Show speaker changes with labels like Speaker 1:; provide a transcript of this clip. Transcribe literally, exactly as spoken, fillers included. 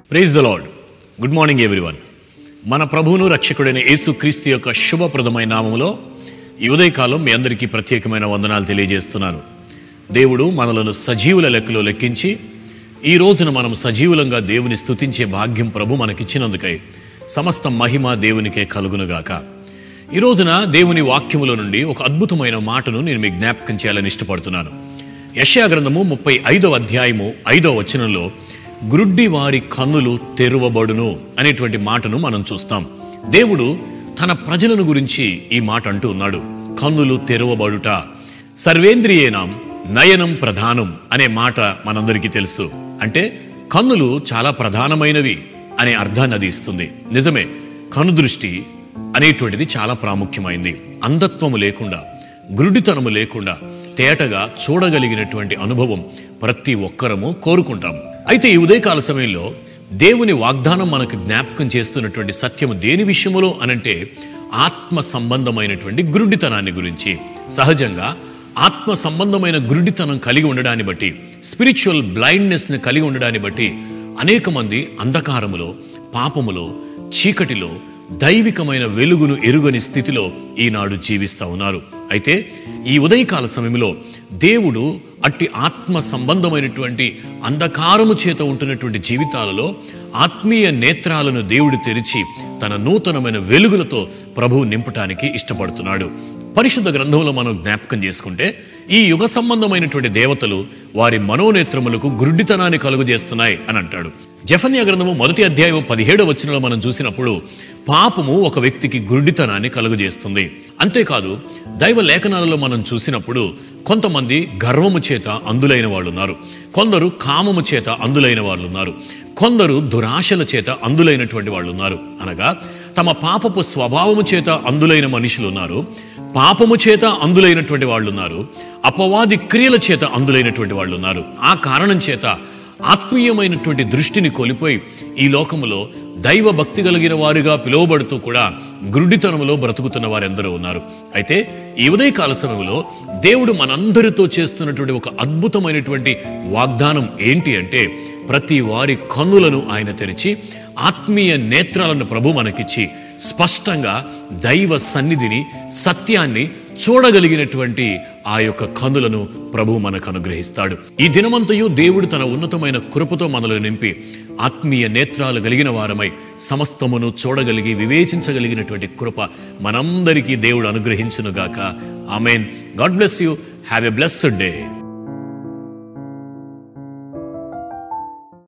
Speaker 1: Praise the Lord. Good morning everyone. మన ప్రభువును రక్షకుడైన యేసుక్రీస్తు యొక్క శుభప్రదమైన నామములో ఈ ఉదయకాలం మీ అందరికీ ప్రత్యేకమైన వందనాలు తెలియజేస్తున్నాను. దేవుడు మనలను సజీవుల లెక్కలో లెక్కించి ఈ రోజున మనం సజీవులంగా దేవుని స్తుతించే భాగ్యం ప్రభు మనకిచ్చినందుకై సమస్త మహిమ దేవునికే కలుగునుగాక. ఈ రోజున దేవుని వాక్యములో నుండి ఒక అద్భుతమైన మాటను నేను మీకు జ్ఞాపకం చేయాలని ఇష్టపడుతున్నాను. యెషయా గ్రంథము ముప్పై ఐదవ అధ్యాయము ఐదవ వచనంలో గ్రుడ్డి వారి కన్నులు తెరువబడును అనేటువంటి మాటను మనం చూస్తాం. దేవుడు తన ప్రజలను గురించి ఈ మాట అంటూ ఉన్నాడు. కన్నులు తెరువబడుట. సర్వేంద్రియేనాం నయనం ప్రధానం అనే మాట మనందరికీ తెలుసు. అంటే కన్నులు చాలా ప్రధానమైనవి అనే అర్థాన్ని అది ఇస్తుంది. నిజమే, కను దృష్టి అనేటువంటిది చాలా ప్రాముఖ్యమైంది. అంధత్వము లేకుండా, గురుడితనము లేకుండా తేటగా చూడగలిగినటువంటి అనుభవం ప్రతి ఒక్కరము కోరుకుంటాం. అయితే ఈ ఉదయకాల సమయంలో దేవుని వాగ్దానం మనకు జ్ఞాపకం చేస్తున్నటువంటి సత్యము దేని విషయములో అనంటే ఆత్మ సంబంధమైనటువంటి గురుడితనాన్ని గురించి. సహజంగా ఆత్మ సంబంధమైన గురుడితనం కలిగి ఉండడాన్ని బట్టి, స్పిరిచువల్ బ్లైండ్నెస్ని కలిగి ఉండడాన్ని బట్టి అనేక మంది అంధకారములో, పాపములో, చీకటిలో దైవికమైన వెలుగును ఎరుగని స్థితిలో ఈనాడు జీవిస్తూ ఉన్నారు. అయితే ఈ ఉదయకాల సమయంలో దేవుడు అట్టి ఆత్మ సంబంధమైనటువంటి అంధకారము చేత ఉంటున్నటువంటి జీవితాలలో ఆత్మీయ నేత్రాలను దేవుడు తెరిచి తన నూతనమైన వెలుగులతో ప్రభువు నింపటానికి ఇష్టపడుతున్నాడు. పరిశుద్ధ గ్రంథంలో మనం జ్ఞాపకం చేసుకుంటే ఈ యుగ సంబంధమైనటువంటి దేవతలు వారి మనోనేత్రములకు గురుడితనాన్ని కలుగజేస్తున్నాయి అని అంటాడు. జెఫన్యా గ్రంథము మొదటి అధ్యాయం పదిహేడవ వచనంలో మనం చూసినప్పుడు పాపము ఒక వ్యక్తికి గురుడితనాన్ని కలుగజేస్తుంది. అంతేకాదు, దైవ లేఖనాలలో మనం చూసినప్పుడు కొంతమంది గర్వము చేత అందులైన వాళ్ళు ఉన్నారు, కొందరు కామము చేత అందులైన వాళ్ళు ఉన్నారు, కొందరు దురాశల చేత అందులైనటువంటి వాళ్ళు ఉన్నారు. అనగా తమ పాపపు స్వభావము చేత అందులైన మనుషులు ఉన్నారు, పాపము చేత అందులైనటువంటి వాళ్ళు ఉన్నారు, అపవాది క్రియల చేత అందులైనటువంటి వాళ్ళు ఉన్నారు. ఆ కారణం చేత ఆత్మీయమైనటువంటి దృష్టిని కోల్పోయి ఈ లోకములో దైవ భక్తి కలిగిన వారుగా పిలువబడుతూ కూడా గురుడితనములో బ్రతుకుతున్న వారెందరూ ఉన్నారు. అయితే ఈ ఉదయకాల సమయంలో దేవుడు మనందరితో చేస్తున్నటువంటి ఒక అద్భుతమైనటువంటి వాగ్దానం ఏంటి అంటే, ప్రతి వారి కన్నులను ఆయన తెరిచి ఆత్మీయ నేత్రాలను ప్రభు మనకిచ్చి స్పష్టంగా దైవ సన్నిధిని, సత్యాన్ని చూడగలిగినటువంటి ఆ యొక్క కన్నులను ప్రభు మనకు అనుగ్రహిస్తాడు. ఈ దినమంతయు దేవుడు తన ఉన్నతమైన కృపతో మనల్ని నింపి ఆత్మీయ నేత్రాలు కలిగిన వారమై సమస్తమును చూడగలిగి వివేచించగలిగినటువంటి కృప మనందరికీ దేవుడు అనుగ్రహించునుగాక. Amen. God bless you. Have a blessed day.